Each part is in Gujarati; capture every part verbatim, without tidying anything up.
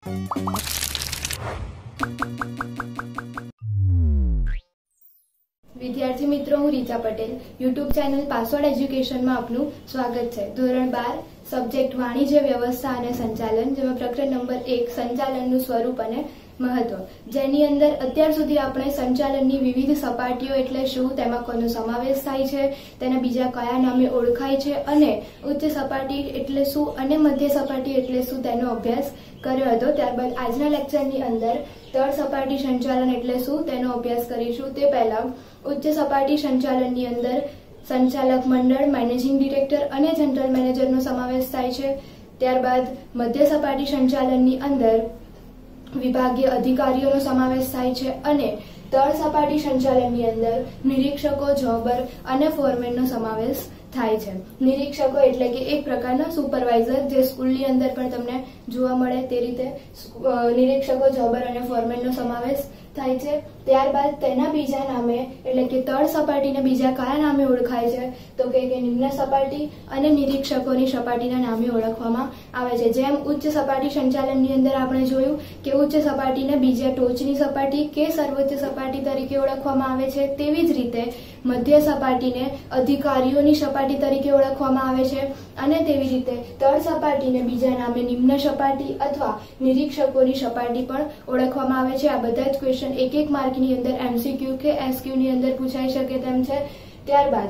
विद्यार्थी मित्रों, हूँ Richa Patel YouTube channel password education में आपनु स्वागत है। धोरण बार सब्जेक्ट वाणिज्य व्यवस्था और संचालन, जेमां प्रकरण नंबर एक संचालन स्वरूप और महत्व, जेनी अंदर अत्यार सुधी आपणे संचालननी विविध सपाटीओ एटले शुं, तेमां कोनो समावेश थाय छे, तेना बीजा कया नामे ओळखाय छे अने उच्च सपाटी एटले शुं अने मध्य सपाटी एटले शुं तेनो अभ्यास कर्यो हतो। त्यारबाद आजना लेक्चरनी अंदर तळ सपाटी संचालन एटले शुं तेनो अभ्यास करीशुं। ते पहेला उच्च सपाटी संचालननी अंदर संचालक मंडळ, मैनेजिंग डिरेक्टर अने जनरल मैनेजरनो समावेश थाय छे। त्यारबाद मध्य सपाटी संचालननी अंदर विभागीय अधिकारीओनो समावेश थाय छे अने तळ सपाटी संचालननी अंदर निरीक्षको, जॉबर अने फोरमेननो समावेश थाय छे। निरीक्षको एटले के एक प्रकारना सुपरवाइजर, जे स्कूलनी अंदर पण तमने जोवा मळे ते रीते निरीक्षको, जॉबर अने फोरमेननो समावेश थाय छे। त्यारबाद तेना बीजा नामे एटले के तळ सपाटीने बीजा कया नामे ओळखाय छे, तो के के निम्न सपाटी अने निरीक्षकोनी सपाटीना नामे ओळखवामां आवे छे। जेम उच्च सपाटी संचालननी अंदर आपणे जोयुं के उच्च सपाटीने बीजा टोचनी सपाटी के सर्वोच्च सपाटी तरीके ओळखवामां आवे छे, तेवी ज रीते मध्य सपाटीने अधिकारीओनी सपाटी तरीके ओळखवामां आवे छे अने तेवी रीते तळ सपाटीने बीजा नामे निम्न सपाटी अथवा निरीक्षकोनी सपाटी पण ओळखवामां आवे छे। आ बधा ज क्वेश्चन एक एक मार्क ની અંદર एमसीक्यू કે एसक्यू ની અંદર પૂછાઈ શકે તેમ છે। ત્યારબાદ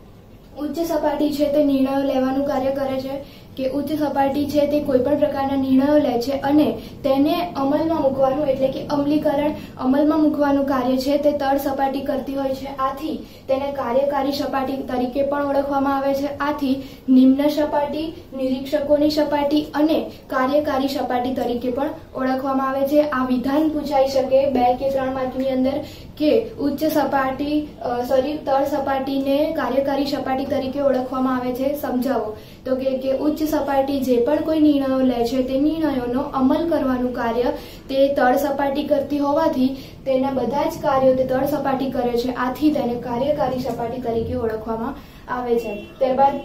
ઉચ્ચ સપાટી છે તે નિર્ણયો લેવાનું કાર્ય કરે છે કે ઉચ્ચ સપાટી છે તે કોઈપણ પ્રકારના નિર્ણયો લે છે અને તેને અમલમાં મૂકવાનું એટલે કે અમલીકરણ અમલમાં મૂકવાનું કાર્ય છે તે તળ સપાટી કરતી હોય છે। આથી તેને કાર્યકારી સપાટી તરીકે પણ ઓળખવામાં આવે છે। આથી નિમ્ન સપાટી, નિરીક્ષકોની સપાટી અને કાર્યકારી સપાટી તરીકે પણ ઓળખવામાં આવે છે। આ વિધાન પૂછાઈ શકે બે કે ત્રણ માર્કની અંદર કે ઉચ્ચ સપાટી સોરી તળ સપાટીને કાર્યકારી સપાટી તરીકે ઓળખવામાં આવે છે, સમજાવો। તો કે કે ઉચ્ચ સપાટી જે પણ કોઈ નિર્ણયો લે છે તે નિર્ણયોનો અમલ કરવાનું કાર્ય તે તળ સપાટી કરતી હોવાથી તેના બધા જ કાર્યો તે તળ સપાટી કરે છે, આથી તેને કાર્યકારી સપાટી તરીકે ઓળખવામાં આવે છે। ત્યારબાદ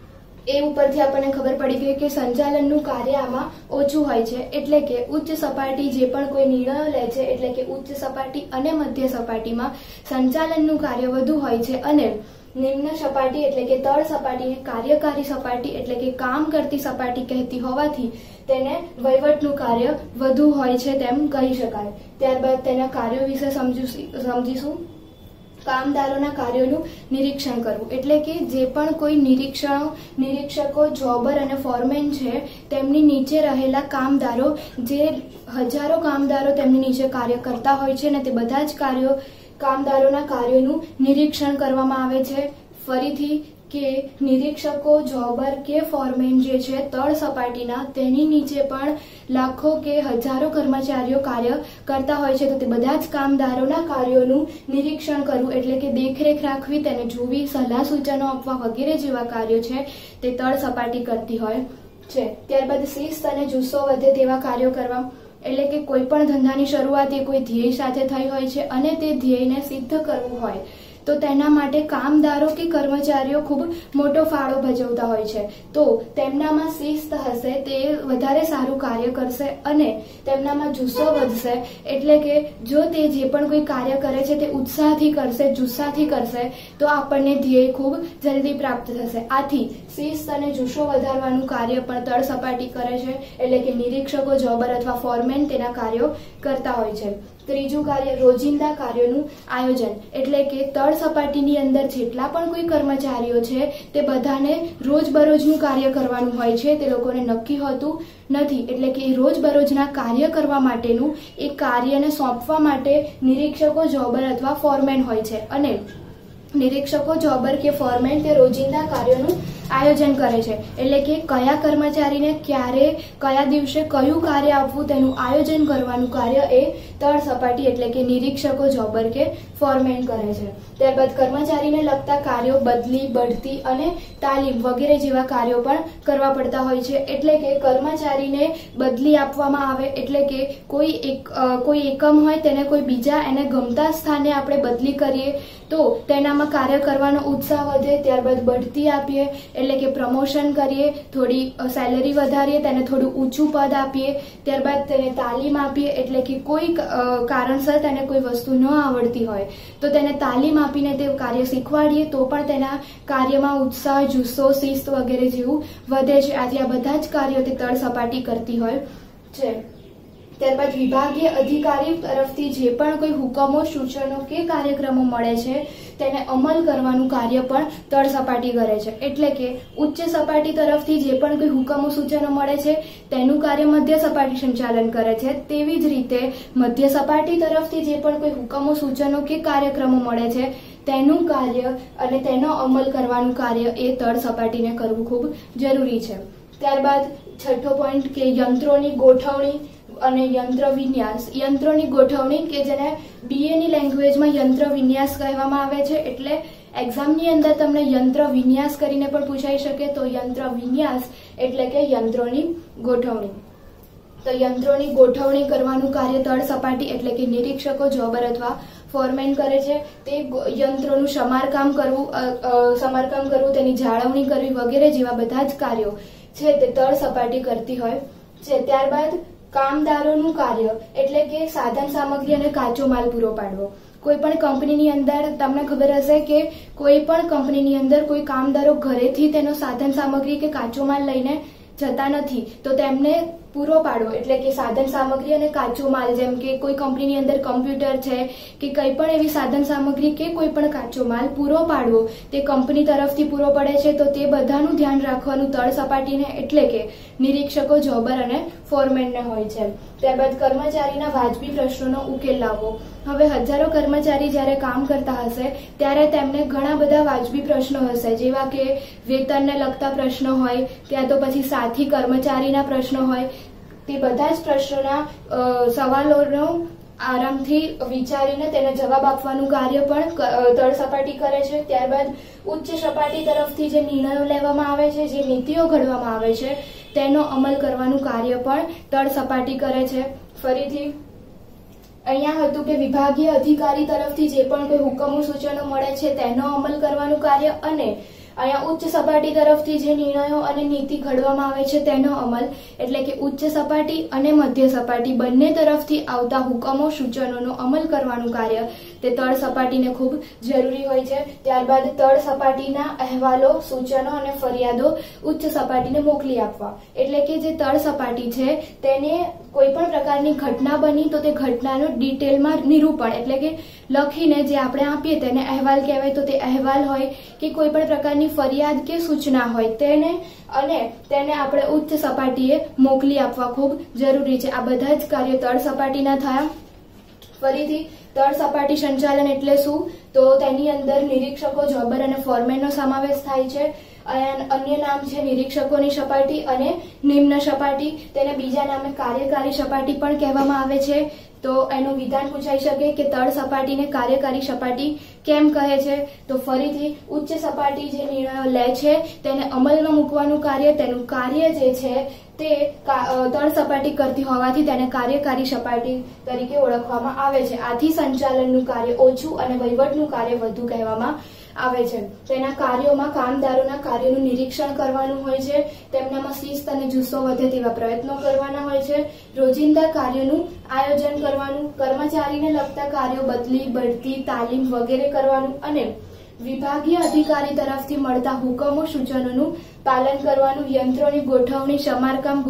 એ ઉપરથી આપણને ખબર પડી ગઈ કે સંચાલનનું કાર્ય આમાં ઓછું હોય છે, એટલે કે ઉચ્ચ સપાટી જે પણ કોઈ નિર્ણયો લે છે એટલે કે ઉચ્ચ સપાટી અને મધ્ય સપાટીમાં સંચાલનનું કાર્ય વધુ હોય છે અને निम्न सपाटी एटले के तळ सपाटीने कार्यकारी सपाटी एटले के काम करती सपाटी कहेती होवाथी तेने वहीवटनुं कार्य वधु होय छे तेम कही शकाय। त्यारबाद तेना कार्यो विશે समजीशुं। कामदारोना कार्योનું નિરીક્ષણ કરવું એટલે કે જે પણ કોઈ નિરીક્ષણો, નિરીક્ષકો, જોબર અને ફોરમેન છે તેમની નીચે રહેલા કામદારો, જે હજારો કામદારો તેમની નીચે કાર્ય કરતા હોય છે અને તે બધા જ કાર્યો કામદારોના કાર્યોનું નિરીક્ષણ કરવામાં આવે છે। ફરીથી કે નિરીક્ષકો, જોબર કે ફોરમેન જે છે તળ સપાટીના તેની નીચે પણ લાખો કે હજારો કર્મચારીઓ કાર્ય કરતા હોય છે, તો તે બધા જ કામદારોના કાર્યોનું નિરીક્ષણ કરવું એટલે કે દેખરેખ રાખવી, તેને જોવી, સલાહ સૂચનો આપવા વગેરે જેવા કાર્યો છે તે તળ સપાટી કરતી હોય છે। ત્યારબાદ શિસ્ત અને જુસ્સો વધે તેવા કાર્યો કરવા એટલે કે કોઈ પણ ધંધાની શરૂઆત એ કોઈ ધ્યેય સાથે થઈ હોય છે અને તે ધ્યેયને સિદ્ધ કરવું હોય તો તેના માટે કામદારો કે કર્મચારીઓ ખૂબ મોટો ફાળો ભજવતા હોય છે, તો તેમનામાં શિસ્ત હશે તે વધારે સારું કાર્ય કરશે અને તેમનામાં જુસ્સો વધશે, એટલે કે જો તે જે પણ કોઈ કાર્ય કરે છે તે ઉત્સાહથી કરશે, જુસ્સાથી કરશે તો આપણને ધ્યેય ખૂબ જલ્દી પ્રાપ્ત થશે। આથી શિસ્ત અને જુસ્સો વધારવાનું કાર્ય પણ તળ સપાટી કરે છે, એટલે કે નિરીક્ષકો, જોબર અથવા ફોરમેન તેના કાર્યો કરતા હોય છે। ત્રીજું કાર્ય રોજિંદા કાર્યોનું આયોજન એટલે કે તળ સપાટીની અંદર જેટલા પણ કોઈ કર્મચારીઓ છે તે બધાને રોજબરોજનું કાર્ય કરવાનું હોય છે, તે લોકોને નક્કી હોતું નથી, એટલે કે રોજબરોજના કાર્ય કરવા માટેનું એ કાર્યને સોંપવા માટે નિરીક્ષકો, જોબર અથવા ફોરમેન હોય છે અને નિરીક્ષકો, જોબર કે ફોરમેન તે રોજિંદા કાર્યોનું આયોજન કરે છે, એટલે કે કયા કર્મચારીને ક્યારે કયા દિવસે કયું કાર્ય આપવું તેનું આયોજન કરવાનું કાર્ય એ તળ સપાટી એટલે કે નિરીક્ષકો, જોબર કે ફોરમેન કરે છે। ત્યારબાદ કર્મચારીને લગતા કાર્યો બદલી, બઢતી અને તાલીમ વગેરે જેવા કાર્યો પણ કરવા પડતા હોય છે, એટલે કે કર્મચારીને બદલી આપવામાં આવે એટલે કે કોઈ એક કોઈ એકમ હોય તેને કોઈ બીજા એને ગમતા સ્થાને આપણે બદલી કરીએ તો તેનામાં કાર્ય કરવાનો ઉત્સાહ વધે। ત્યારબાદ બઢતી આપીએ એટલે કે પ્રમોશન કરીએ, થોડી સેલેરી વધારીએ, તેને થોડું ઊંચું પદ આપીએ, ત્યારબાદ તેને તાલીમ આપીએ, એટલે કે કોઈ કારણસર તેને કોઈ વસ્તુ ન આવડતી હોય તો તેને તાલીમ આપીને તે કાર્ય શીખવાડીએ તો પણ તેના કાર્યમાં ઉત્સાહ, જુસ્સો, શિસ્ત વગેરે જેવું વધે છે. આથી આ બધા જ કાર્યો તે તળ સપાટી કરતી હોય છે. ત્યારબાદ વિભાગીય અધિકારી તરફથી જે પણ કોઈ હુકમો, સૂચનો કે કાર્યક્રમો મળે છે તેને અમલ કરવાનું કાર્ય પણ તળ સપાટી કરે છે. એટલે કે ઉચ્ચ સપાટી તરફથી જે પણ કોઈ હુકમો, સૂચનો મળે છે તેનું કાર્ય મધ્ય સપાટી સંચાલન કરે છે. તેવી જ રીતે મધ્ય સપાટી તરફથી જે પણ કોઈ હુકમો, સૂચનો કે કાર્યક્રમો મળે છે તેનું કાર્ય અને તેનો અમલ કરવાનું કાર્ય એ તળ સપાટીને કરવું ખૂબ જરૂરી છે. ત્યારબાદ છઠ્ઠો પોઈન્ટ કે યંત્રોની ગોઠવણી અને યંત્ર વિન્યાસ. યંત્રોની ગોઠવણી કે જેને બીએ ની લેંગ્વેજમાં યંત્ર વિન્યાસ કહેવામાં આવે છે. એટલે એક્ઝામની અંદર તમને યંત્ર વિન્યાસ કરીને પણ પૂછાઈ શકે. તો યંત્ર વિન્યાસ એટલે કે યંત્રોની ગોઠવણી. તો યંત્રોની ગોઠવણી કરવાનું કાર્ય તળ સપાટી એટલે કે નિરીક્ષકો, જોબર અથવા ફોરમેન કરે છે. તે યંત્રોનું સમારકામ કરવું, સમારકામ કરવું, તેની જાળવણી કરવી વગેરે જેવા બધા જ કાર્યો છે તે તળ સપાટી કરતી હોય છે. ત્યારબાદ કામદારોનું કાર્ય એટલે કે સાધન સામગ્રી અને કાચો માલ પૂરો પાડવો. કોઈ પણ કંપનીની અંદર તમને ખબર હશે કે કોઈ પણ કંપનીની અંદર કોઈ કામદારો ઘરેથી તેનો સાધન સામગ્રી કે કાચો માલ લઈને જતા નથી, તો તેમને પૂરો પાડવો એટલે કે સાધન સામગ્રી અને કાચો માલ, જેમ કે કોઈ કંપનીની અંદર કમ્પ્યુટર છે કે કંઈ પણ એવી સાધન સામગ્રી કે કોઈ પણ કાચો માલ પૂરો પાડવો તે કંપની તરફથી પૂરો પડે છે. તો તે બધાનું ધ્યાન રાખવાનું તળ સપાટીને એટલે કે નિરીક્ષકો, જોબર અને ફોરમેનને હોય છે. ત્યારબાદ કર્મચારીના વાજબી પ્રશ્નોનો ઉકેલ લાવવો. હવે હજારો કર્મચારી જ્યારે કામ કરતા હશે ત્યારે તેમને ઘણા બધા વાજબી પ્રશ્નો હશે, જેવા કે વેતનને લગતા પ્રશ્નો હોય, ક્યાં તો પછી સાથી કર્મચારીના પ્રશ્નો હોય. તે બધા જ પ્રશ્નોના સવાલોનો આરામથી વિચારીને તેને જવાબ આપવાનું કાર્ય પણ તળ સપાટી કરે છે. ત્યારબાદ ઉચ્ચ સપાટી તરફથી જે નિર્ણયો લેવામાં આવે છે, જે નીતિઓ ઘડવામાં આવે છે તેનો અમલ કરવાનું કાર્ય પણ તળ સપાટી કરે છે. ફરીથી અહીંયા હતું કે વિભાગીય અધિકારી તરફથી જે પણ કોઈ હુકમો, સૂચનો મળે છે તેનો અમલ કરવાનું કાર્ય, અને અહીંયા ઉચ્ચ સપાટી તરફથી જે નિર્ણયો અને નીતિ ઘડવામાં આવે છે તેનો અમલ એટલે કે ઉચ્ચ સપાટી અને મધ્ય સપાટી બંને તરફથી આવતા હુકમો, સૂચનોનો અમલ કરવાનું કાર્ય તે તળ સપાટીને ખૂબ જરૂરી હોય છે. ત્યારબાદ તળ સપાટીના અહેવાલો, સૂચનો અને ફરિયાદો ઉચ્ચ સપાટીને મોકલી આપવા. એટલે કે જે તળ સપાટી છે તેને કોઈ પણ પ્રકારની ઘટના બની તો તે ઘટનાનું ડિટેલમાં નિરૂપણ એટલે કે લખીને જે આપણે આપીએ તેને અહેવાલ કહેવાય. તો તે અહેવાલ હોય કે કોઈ પણ પ્રકારની ફરિયાદ કે સૂચના હોય તેને અને તેને આપણે ઉચ્ચ સપાટીએ મોકલી આપવા ખૂબ જરૂરી છે. આ બધા જ કાર્યો તળ સપાટીના થયા. ફરીથી તળ સપાટી સંચાલન એટલે શું? તો તેની અંદર નિરીક્ષકો, જોબર અને ફોરમેનનો સમાવેશ થાય છે. અન્ય નામ છે નિરીક્ષકોની સપાટી અને નિમ્ન સપાટી. તેને બીજા નામે કાર્યકારી સપાટી પણ કહેવામાં આવે છે. તો એનું વિધાન પૂછાઈ શકે કે તળ સપાટીને કાર્યકારી સપાટી કેમ કહે છે? તો ફરીથી ઉચ્ચ સપાટી જે નિર્ણયો લે છે તેને અમલમાં મૂકવાનું કાર્ય, તેનું કાર્ય જે છે તે તળ સપાટી કરતી હોવાથી તેને કાર્યકારી સપાટી તરીકે ઓળખવામાં આવે છે. આથી સંચાલનનું કાર્ય ઓછું અને વહીવટનું કાર્ય વધુ કહેવામાં આવે છે. તેના કાર્યોમાં કામદારોના કાર્યોનું નિરીક્ષણ કરવાનું હોય છે, તેમનામાં શિસ્ત અને જુસ્સો વધે તેવા પ્રયત્નો કરવાના હોય છે, રોજિંદા કાર્યોનું આયોજન કરવાનું, કર્મચારીને લગતા કાર્યો, બદલી, બઢતી, તાલીમ વગેરે કરવાનું અને વિભાગીય અધિકારી તરફથી મળતા હુકમો, સૂચનોનું પાલન કરવાનું, યંત્રોની ગોઠવણી, સમારકામ,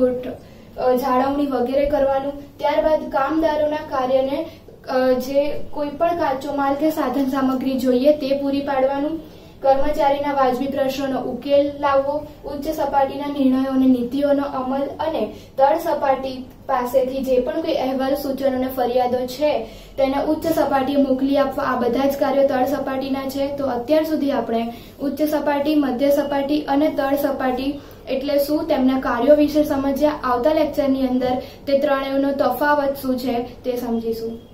જાળવણી વગેરે કરવાનું. ત્યારબાદ કામદારોના કાર્યને જે કોઈ પણ કાચો માલ કે સાધન સામગ્રી જોઈએ તે પૂરી પાડવાનું, કર્મચારીના વાજબી પ્રશ્નોનો ઉકેલ લાવવો, ઉચ્ચ સપાટીના નિર્ણયો અને નીતિઓનો અમલ અને તળ સપાટી પાસેથી જે પણ કોઈ અહેવાલ, સૂચનો અને ફરિયાદો છે તેને ઉચ્ચ સપાટીએ મોકલી આપવા. આ બધા જ કાર્યો તળ સપાટીના છે. તો અત્યાર સુધી આપણે ઉચ્ચ સપાટી, મધ્ય સપાટી અને તળ સપાટી એટલે શું, તેમના કાર્યો વિશે સમજ્યા. આવતા લેક્ચરની અંદર તે ત્રણેયનો તફાવત શું છે તે સમજીશું.